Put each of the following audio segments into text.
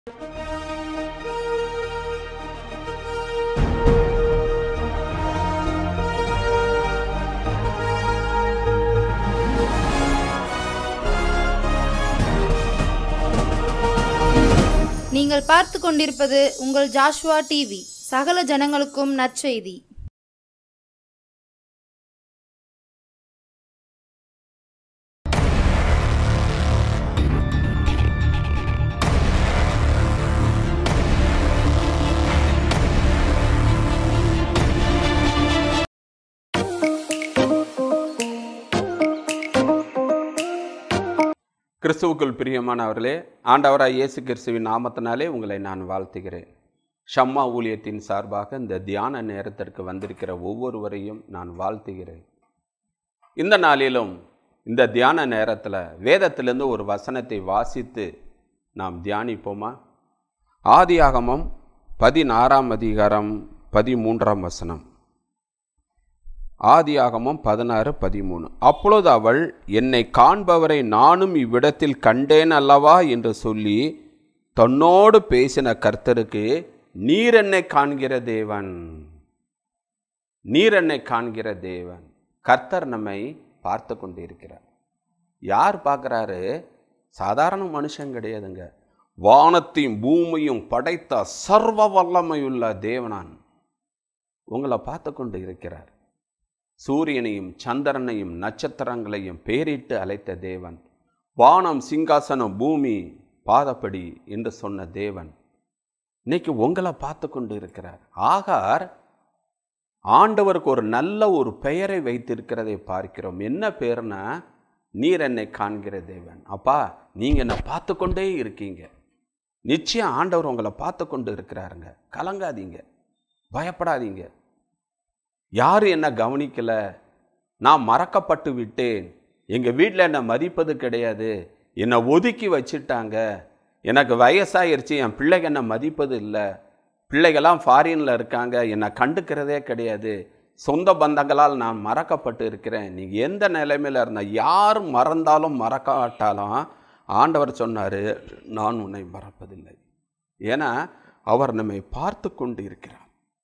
நீங்கள் பார்த்து கொண்டிருப்பது உங்கள் ஜாஷ்வா டிவி, சகல ஜனங்களுக்கும் நற்செய்தி. கிறிஸ்துவுக்குள் பிரியமானவர்களே, ஆண்டவராய் இயேசு கிறிஸ்துவின் நாமத்தினாலே உங்களை நான் வாழ்த்துகிறேன். ஷம்மா ஊழியத்தின் சார்பாக இந்த தியான நேரத்திற்கு வந்திருக்கிற ஒவ்வொருவரையும் நான் வாழ்த்துகிறேன். இந்த நாளிலும் இந்த தியான நேரத்தில் வேதத்திலிருந்து ஒரு வசனத்தை வாசித்து நாம் தியானிப்போமா? ஆதியாகமம் 16ஆம் அதிகாரம் 13ஆம் வசனம். ஆதியாகமம் 16:13. அப்பொழுது அவள், என்னை காண்பவரை நானும் இவ்விடத்தில் கண்டேன் அல்லவா என்று சொல்லி தன்னோடு பேசின கர்த்தருக்கு, நீர் என்னை காண்கிற தேவன், நீர் என்னை காண்கிற தேவன். கர்த்தர் நம்மை பார்த்து கொண்டிருக்கிறார். யார் பார்க்குறாரு? சாதாரண மனுஷன் கிடையாதுங்க. வானத்தையும் பூமியும் படைத்த சர்வ வல்லமையுள்ள தேவனான் உங்களை பார்த்து கொண்டு இருக்கிறார். சூரியனையும் சந்திரனையும் நட்சத்திரங்களையும் பேரிட்டு அழைத்த தேவன், வானம் சிங்காசனம் பூமி பாதப்படி என்று சொன்ன தேவன் இன்னைக்கு உங்களை பார்த்து கொண்டு இருக்கிறார். ஆகார் ஆண்டவருக்கு ஒரு நல்ல ஒரு பெயரை வைத்திருக்கிறதை பார்க்கிறோம். என்ன பேர்னா, நீர் என்னை காண்கிற தேவன். அப்பா, நீங்கள் என்னை பார்த்து கொண்டே இருக்கீங்க. நிச்சயம் ஆண்டவர் உங்களை பார்த்து கொண்டு இருக்கிறாருங்க. கலங்காதீங்க, பயப்படாதீங்க. யாரும் என்ன கவனிக்கலை, நான் மறக்கப்பட்டு விட்டேன், எங்கள் வீட்டில் என்னை மதிப்பது கிடையாது, என்னை ஒதுக்கி வச்சுட்டாங்க, எனக்கு வயசாகிருச்சு, என் பிள்ளைங்க என்னை மதிப்பது இல்லை, பிள்ளைகள்லாம் ஃபாரினில் இருக்காங்க, என்னை கண்டுக்கிறதே கிடையாது, சொந்த பந்தங்களால் நான் மறக்கப்பட்டு இருக்கிறேன். நீங்கள் எந்த நிலைமையில் இருந்தால், யார் மறந்தாலும் மறக்காட்டாலும் ஆண்டவர் சொன்னார், நான் உன்னை மறப்பதில்லை. ஏன்னா அவர் நம்மை பார்த்து கொண்டு இருக்கிறார்.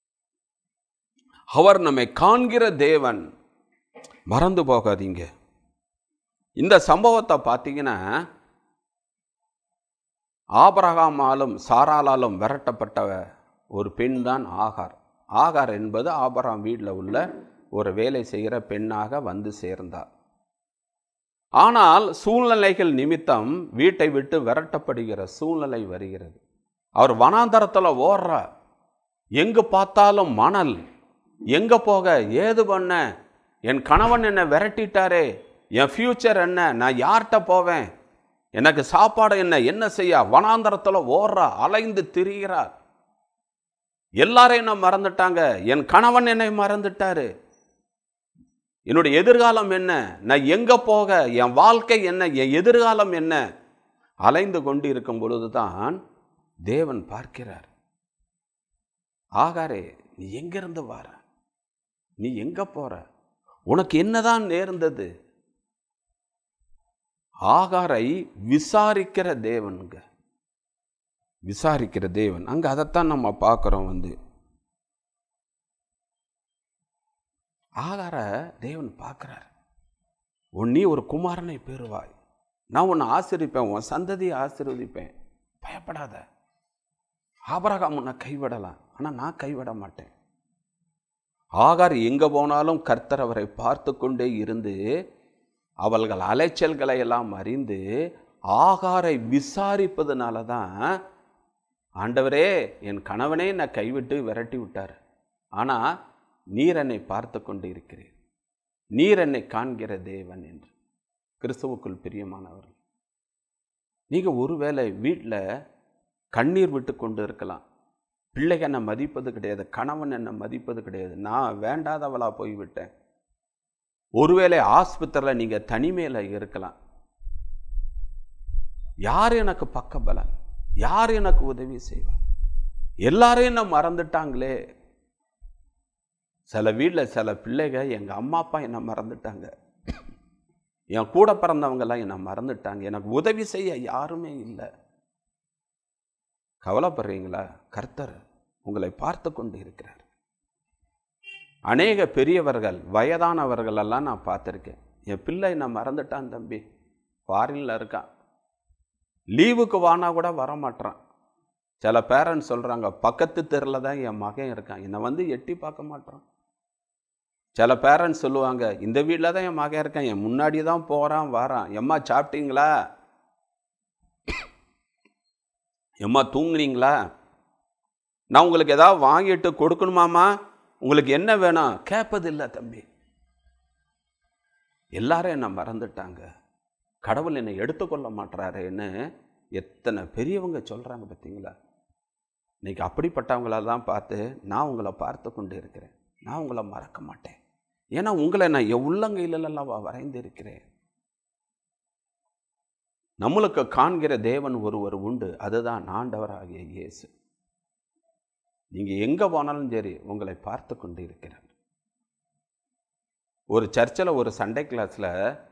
அவர் நம்மை காண்கிற தேவன். மறந்து போகாதீங்க. இந்த சம்பவத்தை பார்த்தீங்கன்னா, ஆபிரகாமாலும் சாராளாலும் விரட்டப்பட்ட ஒரு பெண் தான் ஆகார். ஆகார் என்பது ஆபிரகாம் வீட்டில் உள்ள ஒரு வேலை செய்கிற பெண்ணாக வந்து சேர்ந்தார். ஆனால் சூழ்நிலைகள் நிமித்தம் வீட்டை விட்டு விரட்டப்படுகிற சூழ்நிலை வருகிறது. அவர் வனாந்தரத்தில் ஓடுறார். எங்கு பார்த்தாலும் மணல். எங்கே போக, ஏது பண்ண, என் கணவன் என்னை விரட்டிட்டாரே, என் ஃப்யூச்சர் என்ன, நான் யார்கிட்ட போவேன், எனக்கு சாப்பாடு என்ன செய்ய, வனாந்தரத்தில் ஓடுறா, அலைந்து திரிகிறார். எல்லாரையும் என்ன மறந்துட்டாங்க, என் கணவன் என்னை மறந்துட்டாரு, என்னுடைய எதிர்காலம் என்ன, நான் எங்கே போக, என் வாழ்க்கை என்ன, என் எதிர்காலம் என்ன, அலைந்து கொண்டு இருக்கும் பொழுதுதான் தேவன் பார்க்கிறார். ஆகாரே, நீ எங்கிருந்து வர, நீ எங்க போற, உனக்கு என்னதான் நேர்ந்தது? ஆகாரை விசாரிக்கிற தேவனுங்க, விசாரிக்கிற தேவன். அங்க அதைத்தான் நம்ம பார்க்கிறோம். ஆகார தேவன் பார்க்கிறார். நீ ஒரு குமாரனை பெறுவாய், நான் உன்னை ஆசீர்வதிப்பேன், உன் சந்ததியை ஆசீர்வதிப்பேன், பயப்படாத. ஆபிரகாம் உன்னை கைவிடலாம், ஆனால் நான் கைவிட மாட்டேன். ஆகார் எங்கே போனாலும் கர்த்தர் அவரை பார்த்து கொண்டே இருந்து அவர்கள் அலைச்சல்களை எல்லாம் அறிந்து ஆகாரை விசாரிப்பதுனால தான், ஆண்டவரே, என் கணவனே என்னை கைவிட்டு விரட்டி விட்டார், ஆனால் நீர் என்னை பார்த்து கொண்டு இருக்கிறீர், நீர் என்னை காண்கிற தேவன் என்று. கிறிஸ்துவுக்குள் பிரியமானவர்கள், நீங்கள் ஒருவேளை வீட்டில் கண்ணீர் விட்டு கொண்டு இருக்கலாம். பிள்ளைங்க என்னை மதிப்பது கிடையாது, கணவன் என்னை மதிப்பது கிடையாது, நான் வேண்டாதவளா போய்விட்டேன். ஒருவேளை ஆஸ்பத்திரியில் நீங்கள் தனிமையில் இருக்கலாம். யார் எனக்கு பக்கபலன், யார் எனக்கு உதவி செய்வார், எல்லாரையும் என்ன மறந்துட்டாங்களே. சில வீட்டில் சில பிள்ளைங்க, எங்கள் அம்மா அப்பா என்னை மறந்துட்டாங்க, என் கூட பிறந்தவங்கெல்லாம் என்னை மறந்துட்டாங்க, எனக்கு உதவி செய்ய யாருமே இல்லை. கவலைப்படுறீங்களா? கர்த்தர் உங்களை பார்த்து கொண்டு இருக்கிறார். அநேக பெரியவர்கள் வயதானவர்கள் எல்லாம் நான் பார்த்துருக்கேன். என் பிள்ளை நான் மறந்துட்டான் தம்பி, ஃபாரின்ல இருக்கான், லீவுக்கு வானா கூட வரமாட்டான். சில பேரண்ட்ஸ் சொல்கிறாங்க, பக்கத்து தெருவில் தான் என் மகன் இருக்கான், என்னை வந்து எட்டி பார்க்க மாட்டான். சில பேரண்ட்ஸ் சொல்லுவாங்க, இந்த வீட்டில் தான் என் மகன் இருக்கான், என் முன்னாடி தான் போகிறான் வரான். எம்மா சாப்பிட்டீங்களா, எம்மா தூங்குறீங்களா, நான் உங்களுக்கு ஏதாவது வாங்கிட்டு கொடுக்கணுமாம்மா, உங்களுக்கு என்ன வேணும் கேட்பதில்லை தம்பி. எல்லாரும் என்னை மறந்துட்டாங்க, கடவுள் என்னை எடுத்துக்கொள்ள மாட்டுறாருன்னு எத்தனை பெரியவங்க சொல்கிறாங்க பார்த்தீங்களா? இன்னைக்கு அப்படிப்பட்டவங்களெல்லாம் பார்த்து நான் உங்களை பார்த்து கொண்டு இருக்கிறேன். நான் உங்களை மறக்க மாட்டேன். ஏன்னா உங்களை நான் என் உள்ளங்கையிலெல்லாம் வரைந்து இருக்கிறேன். நம்மளுக்கு காண்கிற தேவன் ஒருவர் உண்டு, அதுதான் ஆண்டவராகிய இயேசு. நீங்கள் எங்கே போனாலும் சரி உங்களை பார்த்து கொண்டு இருக்கிறார். ஒரு சர்ச்சில் ஒரு சண்டே கிளாஸில்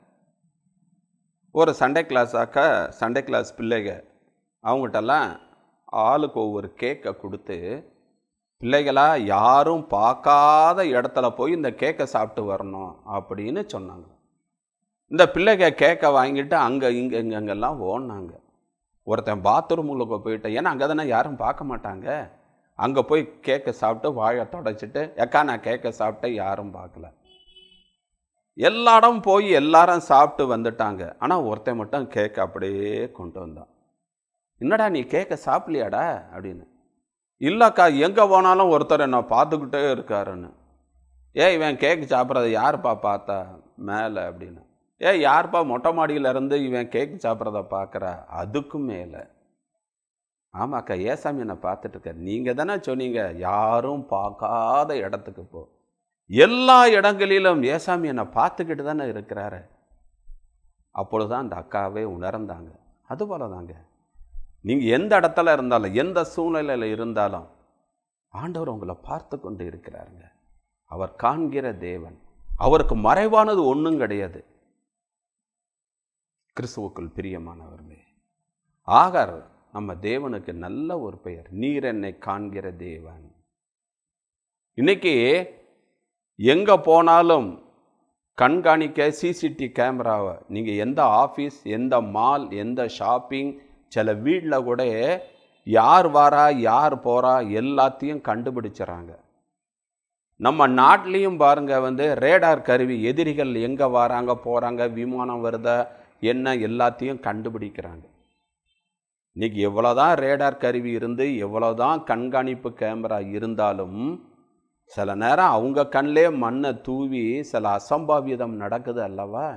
சண்டே கிளாஸ் பிள்ளைங்க அவங்ககிட்டலாம் ஆளுக்கு ஒவ்வொரு கேக்கை கொடுத்து, பிள்ளைகளா யாரும் பார்க்காத இடத்துல போய் இந்த கேக்கை சாப்பிட்டு வரணும் அப்படின்னு சொன்னாங்க. இந்த பிள்ளைங்க கேக்கை வாங்கிட்டு அங்கே இங்கெல்லாம் ஓடினாங்க. ஒருத்தன் பாத்ரூமுக்கு போயிட்டேன், ஏன்னா அங்கே தானே யாரும் பார்க்க மாட்டாங்க. அங்கே போய் கேக்கை சாப்பிட்டு வாயை தொடச்சிட்டு, எக்கா நான் கேக்கை சாப்பிட்டேன், யாரும் பார்க்கல. எல்லா இடம் போய் எல்லாரும் சாப்பிட்டு வந்துட்டாங்க. ஆனால் ஒருத்தன் மட்டும் கேக்கை அப்படியே கொண்டு வந்தான். என்னடா நீ கேக்கை சாப்பிடலையாடா அப்படின்னு. இல்லைக்கா, எங்கே போனாலும் ஒருத்தர் என்ன பார்த்துக்கிட்டே இருக்காருன்னு. இவன் கேக்கு சாப்பிட்றத யாருப்பா பார்த்தா மேலே அப்படின்னு. யாருப்பா மொட்டை மாடியிலேருந்து இவன் கேக்கு சாப்பிட்றத பார்க்குறா அதுக்கும் மேலே. ஆமாக்கா, ஏசாமி என்னை பார்த்துட்டு இருக்கார். நீங்கள் தானே சொன்னீங்க யாரும் பார்க்காத இடத்துக்கு போ. எல்லா இடங்களிலும் ஏசாமி என்னை பார்த்துக்கிட்டு தானே இருக்கிறாரு. அப்பொழுதுதான் அந்த அக்காவே உணர்ந்தாங்க. அதுபோல தாங்க நீங்கள் எந்த இடத்துல இருந்தாலும் எந்த சூழ்நிலையில் இருந்தாலும் ஆண்டவர் உங்களை பார்த்து கொண்டு இருக்கிறாருங்க. அவர் காண்கிற தேவன், அவருக்கு மறைவானது ஒன்றும் கிடையாது. கிறிஸ்துவுக்குள் பிரியமானவர்களே, ஆகார் நம்ம தேவனுக்கு நல்ல ஒரு பெயர், நீர் என்னை காண்கிற தேவன். இன்னைக்கு எங்க போனாலும் கண்காணிக்க சிசிடிவி கேமராவை, நீங்கள் எந்த ஆஃபீஸ், எந்த மால், எந்த ஷாப்பிங், சில வீட்டில் கூட யார் வாரா யார் போகிறா எல்லாத்தையும் கண்டுபிடிச்சிடறாங்க. நம்ம நாட்டிலையும் பாருங்க, ரேடார் கருவி, எதிரிகள் எங்கே வராங்க போகிறாங்க, விமானம் வருதா என்ன எல்லாத்தையும் கண்டுபிடிக்கிறாங்க. இன்னைக்கு எவ்வளோதான் ரேடார் கருவி இருந்து எவ்வளோதான் கண்காணிப்பு கேமரா இருந்தாலும் சில நேரம் அவங்க கண்ணிலே மண்ணை தூவி சில அசம்பாவிதம் நடக்குது அல்லவா?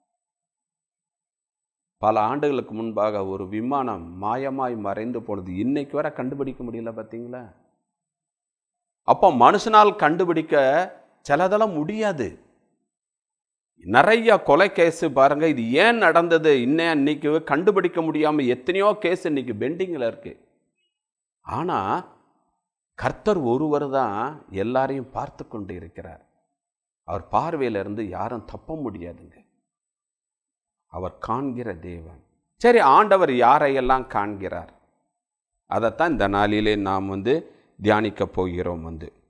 பல ஆண்டுகளுக்கு முன்பாக ஒரு விமானம் மாயமாய் மறைந்து போனது, இன்னைக்கு வரை கண்டுபிடிக்க முடியல பார்த்தீங்களா? அப்போ மனுஷனால் கண்டுபிடிக்க சிலதெல்லாம் முடியாது. நிறைய கொலை கேஸு பாருங்க, இது ஏன் நடந்தது இன்னைக்கு கண்டுபிடிக்க முடியாமல் எத்தனையோ கேஸ் இன்னைக்கு பெண்டிங்கில் இருக்கு. ஆனால் கர்த்தர் ஒருவர் தான் எல்லாரையும் பார்த்து கொண்டு இருக்கிறார். அவர் பார்வையிலிருந்து யாரும் தப்ப முடியாதுங்க. அவர் காண்கிற தேவன். சரி, ஆண்டவர் யாரையெல்லாம் காண்கிறார் அதைத்தான் இந்த நாளிலே நாம் தியானிக்க போகிறோம்.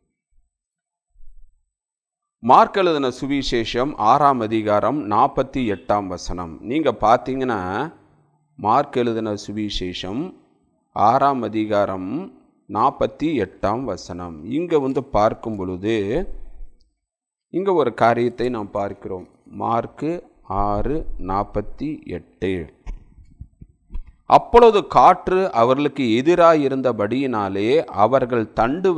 மார்க் எழுதின சுவிசேஷம் 6ஆம் அதிகாரம் 48ஆம் வசனம். நீங்கள் பார்த்தீங்கன்னா மார்க் எழுதின சுவிசேஷம் 6ஆம் அதிகாரம் 48ஆம் வசனம். இங்கே பார்க்கும் பொழுது இங்கே ஒரு காரியத்தை நாம் பார்க்கிறோம். மார்க்கு 6:48. அப்பொழுது காற்று அவர்களுக்கு எதிராக இருந்தபடியினாலே அவர்கள் தண்டு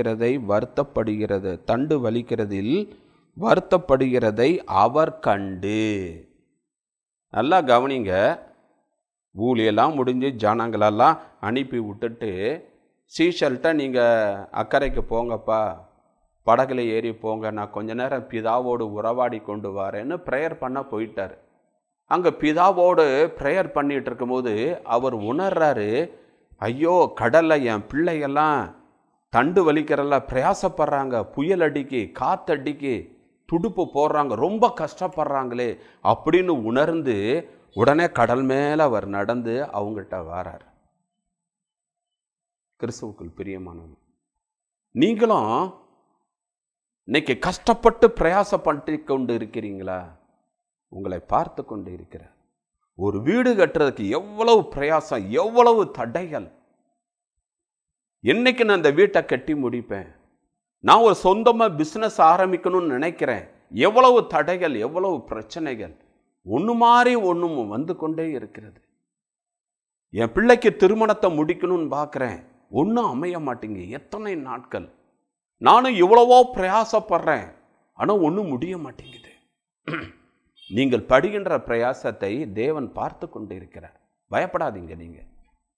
வலிக்கிறதில் வருத்தப்படுகிறதை அவர் கண்டு. நல்லா கவனிங்க, ஊழியெல்லாம் முடிஞ்சு ஜனங்களெல்லாம் அனுப்பி விட்டுட்டு சீஷல்கிட்ட நீங்கள் அக்கறைக்கு போங்கப்பா, படகுல ஏறி போங்க, நான் கொஞ்ச நேரம் பிதாவோடு உறவாடி கொண்டு வரேன்னு ப்ரேயர் பண்ண போயிட்டார். அங்கே பிதாவோடு ப்ரேயர் பண்ணிகிட்டு இருக்கும்போது அவர் உணர்றாரு, ஐயோ கடலில் என் பிள்ளைகள்லாம் தண்டு வலிக்கிறெல்லாம் பிரயாசப்படுறாங்க, புயல் அடிக்கி காத்தடிக்கி துடுப்பு போடுறாங்க, ரொம்ப கஷ்டப்படுறாங்களே அப்படின்னு உணர்ந்து உடனே கடல் மேலே அவர் நடந்து அவங்ககிட்ட வரார். கிறிஸ்துவுக்குள் பிரியமானவர்கள், நீங்களும் இன்னைக்கு கஷ்டப்பட்டு பிரயாசப்பட்டு கொண்டு இருக்கிறீங்களா? உங்களை பார்த்து கொண்டு இருக்கிறார். ஒரு வீடு கட்டுறதுக்கு எவ்வளவு பிரயாசம், எவ்வளவு தடைகள். என்னைக்கு நான் அந்த வீட்டை கட்டி முடிப்பேன், நான் ஒரு சொந்தமாக பிஸ்னஸ் ஆரம்பிக்கணும்னு நினைக்கிறேன், எவ்வளவு தடைகள், எவ்வளவு பிரச்சனைகள், ஒன்று மாறி ஒன்றும் வந்து கொண்டே இருக்கிறது. என் பிள்ளைக்கு திருமணத்தை முடிக்கணும்னு பார்க்குறேன், ஒன்றும் அமைய மாட்டேங்க. எத்தனை நாட்கள் நானும் இவ்வளவோ பிரயாசப்படுறேன், ஆனால் ஒன்றும் முடிய மாட்டேங்குது. நீங்கள் படுகின்ற பிரயாசத்தை தேவன் பார்த்து கொண்டு இருக்கிறார். பயப்படாதீங்க. நீங்கள்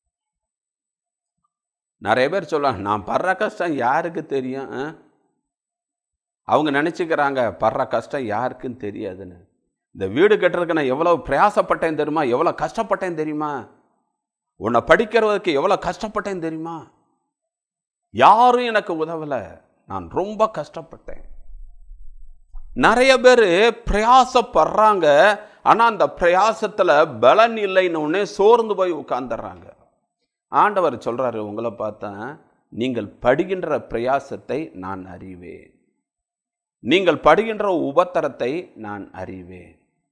நிறைய பேர் சொல்லுவாங்க, நான் படுற கஷ்டம் யாருக்கு தெரியும்? அவங்க நினச்சிக்கிறாங்க படுற கஷ்டம் யாருக்குன்னு தெரியாதுன்னு. இந்த வீடு கட்டுறதுக்கு நான் எவ்வளோ பிரயாசப்பட்டேன் தெரியுமா? எவ்வளோ கஷ்டப்பட்டேன் தெரியுமா? உன்னை படிக்கிறதுக்கு எவ்வளோ கஷ்டப்பட்டேன் தெரியுமா? யாரும் எனக்கு உதவலை, நான் ரொம்ப கஷ்டப்பட்டேன். நிறைய பேர் பிரயாசப்படுறாங்க, ஆனால் அந்த பிரயாசத்தில் பலன் இல்லைன்னு உடனே சோர்ந்து போய் உட்கார்ந்துடுறாங்க. ஆண்டவர் சொல்கிறாரு, உங்களை பார்த்தா நீங்கள் படுகின்ற பிரயாசத்தை நான் அறிவேன், நீங்கள் படுகின்ற உபத்திரத்தை நான் அறிவேன்.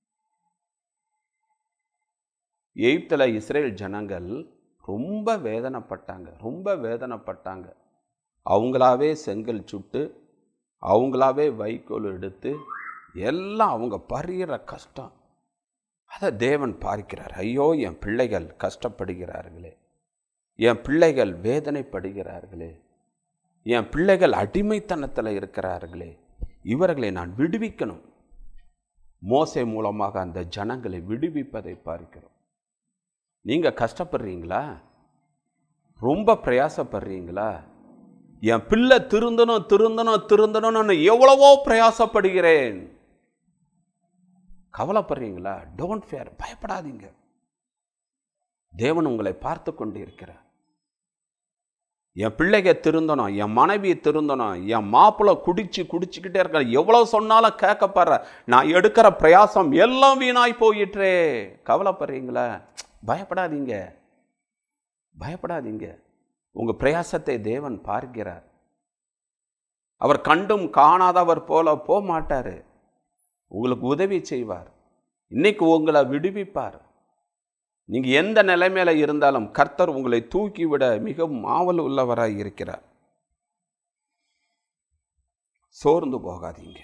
எகிப்தில் இஸ்ரேல் ஜனங்கள் ரொம்ப வேதனைப்பட்டாங்க. அவங்களாவே செங்கல் சுட்டு, அவங்களாவே வைக்கோல் எடுத்து, எல்லாம் அவங்க படுகிற கஷ்டம். அதை தேவன் பார்க்கிறார். ஐயோ, என் பிள்ளைகள் கஷ்டப்படுகிறார்களே, என் பிள்ளைகள் வேதனைப்படுகிறார்களே, என் பிள்ளைகள் அடிமைத்தனத்தில் இருக்கிறார்களே, இவர்களை நான் விடுவிக்கணும். மோசே மூலமாக அந்த ஜனங்களை விடுவிப்பதை பார்க்கிறோம். நீங்கள் கஷ்டப்படுறீங்களா? ரொம்ப பிரயாசப்படுறீங்களா? என் பிள்ளை திருந்தணும் எவ்வளவோ பிரயாசப்படுகிறேன். கவலைப்படுறீங்களா? டோன்ட் ஃபேர், பயப்படாதீங்க. தேவன் உங்களை பார்த்து கொண்டு இருக்கிறார். என் பிள்ளைங்க திருந்தணும், என் மனைவி திருந்தணும், என் மாப்பிள்ளை குடிச்சுக்கிட்டே இருக்க, எவ்வளவு சொன்னாலும் கேட்கப்படுற, நான் எடுக்கிற பிரயாசம் எல்லாம் வீணாய் போயிற்றே. கவலைப்படுறீங்களா? பயப்படாதீங்க. உங்க பிரயாசத்தை தேவன் பார்க்கிறார். அவர் கண்டும் காணாதவர் போல போக மாட்டாரு. உங்களுக்கு உதவி செய்வார். இன்னைக்கு உங்களை விடுவிப்பார். நீங்க எந்த நிலைமையில இருந்தாலும் கர்த்தர் உங்களை தூக்கிவிட மிகவும் ஆவல் உள்ளவராய் இருக்கிறார். சோர்ந்து போகாதீங்க.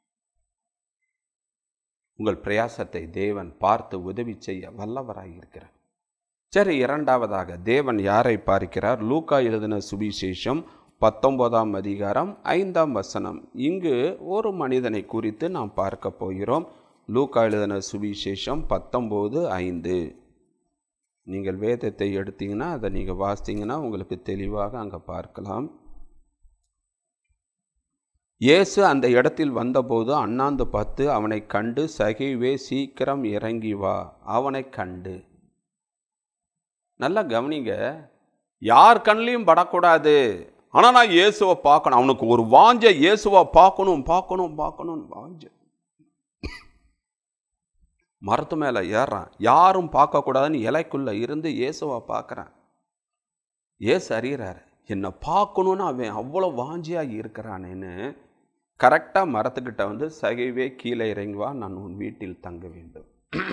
உங்கள் பிரயாசத்தை தேவன் பார்த்து உதவி செய்ய வல்லவராய் இருக்கிறார். சரி, இரண்டாவதாக தேவன் யாரை பார்க்கிறார்? லூக்கா எழுதின சுவிசேஷம் 19ஆம் அதிகாரம் 5ஆம் வசனம். இங்கு ஒரு மனிதனை குறித்து நாம் பார்க்க போகிறோம். லூக்கா எழுதின சுவிசேஷம் 19:5. நீங்கள் வேதத்தை எடுத்தீங்கன்னா, அதை நீங்கள் வாசித்தீங்கன்னா உங்களுக்கு தெளிவாக அங்கே பார்க்கலாம். இயேசு அந்த இடத்தில் வந்தபோது அண்ணாந்து பார்த்து அவனை கண்டு, சகேயுவே, சீக்கிரம் இறங்கி வா. அவனை கண்டு. நல்லா கவனிங்க, யார் கண்ணிலையும் படக்கூடாது. ஆனால் நான் இயேசுவை பார்க்கணும். அவனுக்கு ஒரு வாஞ்ச, இயேசுவை பார்க்கணும் வாஞ்ச. மரத்து மேலே ஏறான், யாரும் பார்க்கக்கூடாதுன்னு இலைக்குள்ள இருந்து இயேசுவை பார்க்குறான். இயேசு அறிகிறார், என்னை பார்க்கணுன்னு அவன் அவ்வளோ வாஞ்சியாக இருக்கிறானேன்னு கரெக்டாக மரத்துக்கிட்ட வந்து, சகைவே கீழே இறங்கி வா, நான் உன் வீட்டில் தங்க வேண்டும்.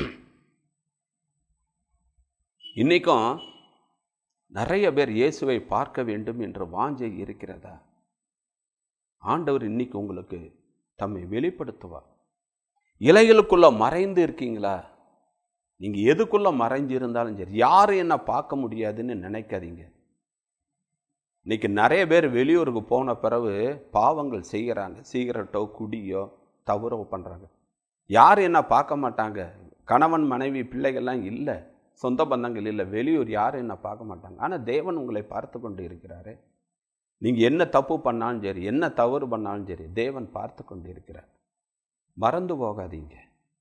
இன்னைக்கும் நிறைய பேர் இயேசுவை பார்க்க வேண்டும் என்ற வாஞ்சை இருக்கிறதா? ஆண்டவர் இன்னைக்கு உங்களுக்கு தம்மை வெளிப்படுத்துவார். இலைகளுக்குள்ள மறைந்து இருக்கீங்களா? நீங்க எதுக்குள்ள மறைஞ்சு இருந்தாலும் சரி, யாரும் என்ன பார்க்க முடியாதுன்னு நினைக்காதீங்க. இன்னைக்கு நிறைய பேர் வெளியூருக்கு போன பிறகு பாவங்கள் செய்கிறாங்க. சிகரெட்டோ குடியோ தவறோ பண்ணுறாங்க. யாரும் என்ன பார்க்க மாட்டாங்க. கணவன் மனைவி பிள்ளைகள்லாம் இல்லை, சொந்த பந்தங்கள் இல்லை, வெளியூர் யாரும் என்ன பார்க்க மாட்டாங்க. ஆனால் தேவன் உங்களை பார்த்து கொண்டு இருக்கிறாரு. நீங்கள் என்ன தப்பு பண்ணாலும் சரி, என்ன தவறு பண்ணாலும் சரி, தேவன் பார்த்து கொண்டு இருக்கிறார். மறந்து போகாதீங்க.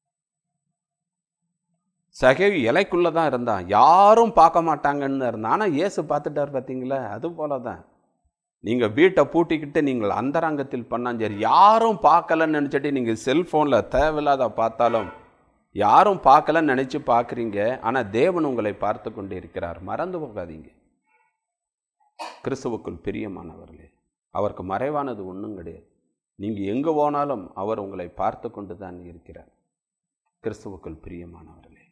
சகேயு இலைக்குள்ளே தான் இருந்தான், யாரும் பார்க்க மாட்டாங்கன்னு இருந்தான். ஆனால் இயேசு பார்த்துட்டார். பார்த்தீங்களா? அது போல தான் நீங்கள் வீட்டை பூட்டிக்கிட்டு நீங்கள் அந்தரங்கத்தில் பண்ணாலும் சரி, யாரும் பார்க்கலன்னு நினச்சிட்டு நீங்கள் செல்ஃபோனில் தேவையில்லாத பார்த்தாலும், யாரும் பார்க்கலன்னு நினச்சி பார்க்குறீங்க. ஆனால் தேவன் உங்களை பார்த்து கொண்டு இருக்கிறார். மறந்து போகாதீங்க. கிறிஸ்துவுக்குள் பிரியமானவர்களே, அவருக்கு மறைவானது ஒன்றும் கிடையாது. நீங்கள் எங்கே போனாலும் அவர் உங்களை பார்த்து கொண்டு தான் இருக்கிறார். கிறிஸ்துவுக்குள் பிரியமானவர்களே,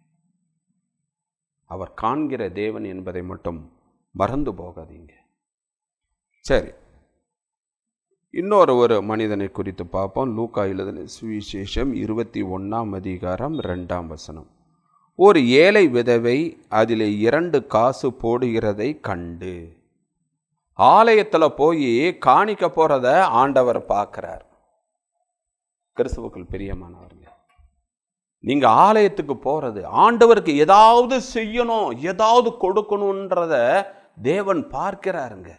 அவர் காண்கிற தேவன் என்பதை மட்டும் மறந்து போகாதீங்க. சரி, இன்னொரு மனிதனை குறித்து பார்ப்போம். லூக்கா எழுதின சுவிசேஷம் 21ஆம் அதிகாரம் 2ஆம் வசனம். ஒரு ஏழை விதவை அதில் 2 காசு போடுகிறதை கண்டு, ஆலயத்தில் போய் காணிக்க போறத ஆண்டவர் பார்க்கிறார். கிறிஸ்துவுக்குள் பிரியமானவர்களே, நீங்க ஆலயத்துக்கு போறது, ஆண்டவருக்கு ஏதாவது செய்யணும், ஏதாவது கொடுக்கணும்ன்றத தேவன் பார்க்கிறாருங்க.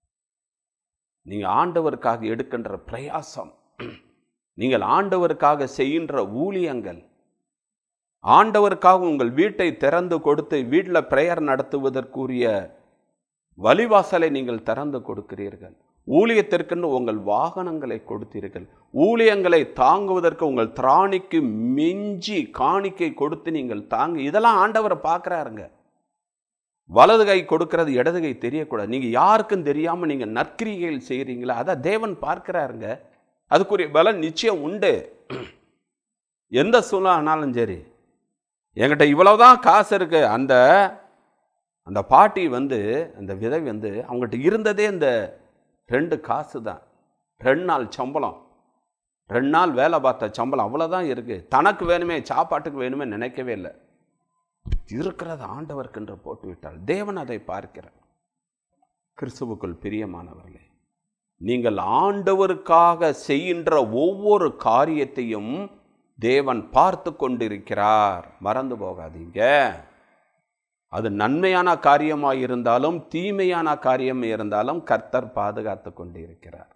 நீங்க ஆண்டவருக்காக எடுக்கின்ற பிரயாசம், நீங்கள் ஆண்டவருக்காக செய்கின்ற ஊழியங்கள், ஆண்டவருக்காக உங்கள் வீட்டை திறந்து கொடுத்து வீட்டில் பிரேயர் நடத்துவதற்குரிய வழிவாசலை நீங்கள் திறந்து கொடுக்கிறீர்கள். ஊழியத்திற்கென்று உங்கள் வாகனங்களை கொடுத்தீர்கள். ஊழியங்களை தாங்குவதற்கு உங்கள் திராணிக்கு மிஞ்சி காணிக்கை கொடுத்து நீங்கள் தாங்க. இதெல்லாம் ஆண்டவரை பார்க்குறாருங்க. வலது கை கொடுக்கறது இடது கை தெரியக்கூடாது. நீங்கள் யாருக்கும் தெரியாமல் நீங்கள் நற்கிரிகைகள் செய்கிறீங்களா, அதை தேவன் பார்க்கிறாருங்க. அதுக்குரிய பலன் நிச்சயம் உண்டு. எந்த சூழ்நிலை ஆனாலும் சரி, என்கிட்ட இவ்வளவுதான் காசு இருக்கு. அந்த பாட்டி அந்த விதவை அவங்ககிட்ட இருந்ததே இந்த 2 காசு தான். 2 நாள் சம்பளம், 2 நாள் வேலை பார்த்த சம்பளம், அவ்வளோதான் இருக்கு. தனக்கு வேணுமே, சாப்பாட்டுக்கு வேணுமே நினைக்கவே இல்லை. இருக்கிறது ஆண்டவர்க்கென்று போட்டுவிட்டால் தேவன் அதை பார்க்கிறார். கிறிஸ்துவுக்குள் பிரியமானவர்களே, நீங்கள் ஆண்டவருக்காக செய்கின்ற ஒவ்வொரு காரியத்தையும் தேவன் பார்த்து கொண்டிருக்கிறார். மறந்து போகாதீங்க. அது நன்மையான காரியமாக இருந்தாலும் தீமையான காரியம் இருந்தாலும் கர்த்தர் பாதுகாத்து கொண்டிருக்கிறார்.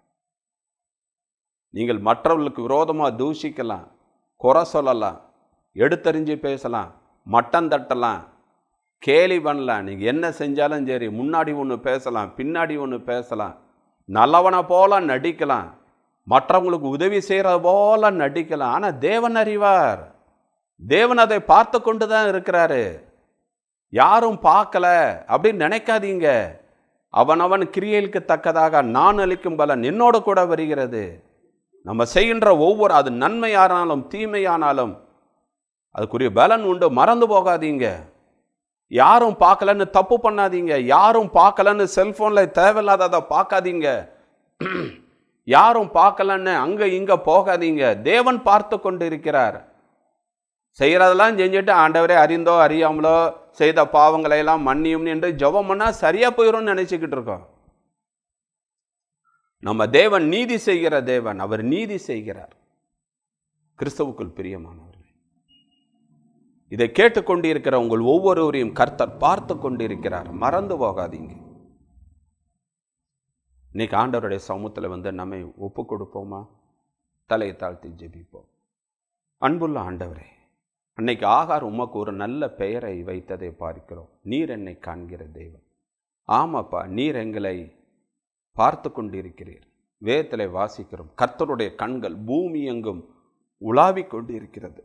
நீங்கள் மற்றவர்களுக்கு விரோதமாக தூஷிக்கலாம், குறை சொல்லலாம், எடுத்தறிஞ்சு பேசலாம், மட்டம் தட்டலாம், கேலி பண்ணலாம். நீங்கள் என்ன செஞ்சாலும் சரி, முன்னாடி ஒன்று பேசலாம், பின்னாடி ஒன்று பேசலாம், நல்லவனை போல நடிக்கலாம், மற்றவங்களுக்கு உதவி செய்கிற போல நடிக்கலாம். ஆனால் தேவன் அறிவார். தேவன் அதை பார்த்து கொண்டு தான் இருக்கிறாரு. யாரும் பார்க்கல அப்படின்னு நினைக்காதீங்க. அவனவன் கிரியைகளுக்கு தக்கதாக நான் அளிக்கும் பலன் என்னோட கூட வருகிறது. நம்ம செய்கின்ற ஒவ்வொரு, அது நன்மையானாலும் தீமையானாலும் அதுக்குரிய பலன் உண்டு. மறந்து போகாதீங்க. யாரும் பார்க்கலன்னு தப்பு பண்ணாதீங்க. யாரும் பார்க்கலன்னு செல்போனில் தேவையில்லாததை பார்க்காதீங்க. யாரும் பார்க்கலன்னு அங்க இங்க போகாதீங்க. தேவன் பார்த்து கொண்டு இருக்கிறார். செய்யறதெல்லாம் செஞ்சுட்டு ஆண்டவரே அறிந்தோ அறியாமலோ செய்த பாவங்களை எல்லாம் மன்னியும் என்று ஜெபம் பண்ணா சரியா போயிடும் நினைச்சுக்கிட்டு இருக்கோம். நம்ம தேவன் நீதி செய்கிற தேவன். அவர் நீதி செய்கிறார். கிறிஸ்துவுக்குள் பிரியமானவர்களே, இதை கேட்டுக்கொண்டிருக்கிற உங்கள் ஒவ்வொருவரையும் கர்த்தர் பார்த்து கொண்டிருக்கிறார். மறந்து போகாதீங்க. இன்னைக்கு ஆண்டவருடைய சமூகத்தில் நம்மை ஒப்பு கொடுப்போமா? தலையை தாழ்த்தி ஜெபிப்போம். அன்புள்ள ஆண்டவரே, அன்னைக்கு ஆகார் உமக்கு ஒரு நல்ல பெயரை வைத்ததை பார்க்கிறோம். நீர் என்னை காண்கிற தேவன். ஆமாப்பா, நீர் எங்களை பார்த்து கொண்டிருக்கிறீர். வேதத்தில் வாசிக்கிறோம், கர்த்தருடைய கண்கள் பூமி எங்கும் உலாவிக் கொண்டு இருக்கிறது.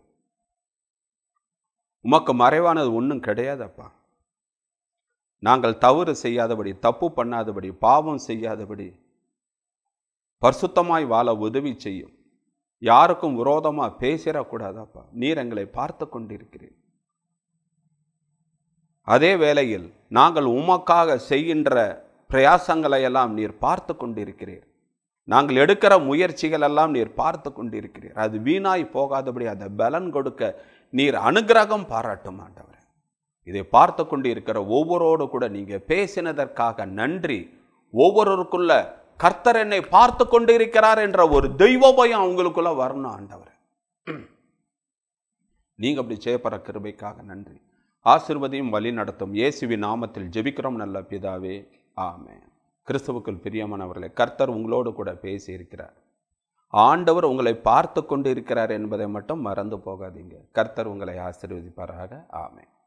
உமக்கு மறைவானது ஒன்றும் கிடையாதப்பா. நாங்கள் தவறு செய்யாதபடி, தப்பு பண்ணாதபடி, பாவம் செய்யாதபடி பரிசுத்தமாய் வாழ உதவி செய்யும். யாருக்கும் விரோதமாக பேசிடக்கூடாதாப்பா. நீர் எங்களை பார்த்து கொண்டிருக்கிறீர். அதே வேளையில் நாங்கள் உமக்காக செய்கின்ற பிரயாசங்களை எல்லாம் நீர் பார்த்து கொண்டிருக்கிறீர். நாங்கள் எடுக்கிற முயற்சிகள் எல்லாம் நீர் பார்த்து கொண்டிருக்கிறீர். அது வீணாய் போகாதபடி அதை பலன் கொடுக்க நீர் அனுக்கிரகம் பாராட்டும் ஆண்டவரே. இதை பார்த்து கொண்டு இருக்கிற ஒவ்வொருவரோடு கூட நீங்க பேசினதற்காக நன்றி. ஒவ்வொருவருக்குள்ள கர்த்தர் என்னை பார்த்து கொண்டு இருக்கிறார் என்ற ஒரு தெய்வ பயம் அவங்களுக்குள்ள வரணும் ஆண்டவரே. நீங்க அப்படி செய்யப்படுற கிருபைக்காக நன்றி. ஆசீர்வதியும் வழி நடத்தும் இயேசுவின் நாமத்தில் ஜெபிக்கிறோம் நல்ல பிதாவே, ஆமென். கிறிஸ்துவுக்குள் பிரியமானவர்களே, கர்த்தர் உங்களோடு கூட பேசி இருக்கிறார். ஆண்டவர் உங்களை பார்த்து கொண்டு இருக்கிறார் என்பதை மட்டும் மறந்து போகாதீங்க. கர்த்தர் உங்களை ஆசீர்வதிப்பாராக. ஆமென்.